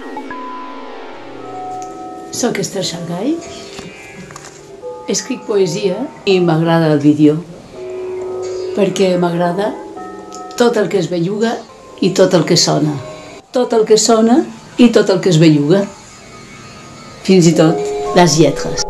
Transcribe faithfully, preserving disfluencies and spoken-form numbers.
Soc Esther Xargay, escric poesia i m'agrada el vídeo, perquè m'agrada tot el que es belluga i tot el que sona. Tot el que sona i tot el que es belluga. Fins i tot les lletres.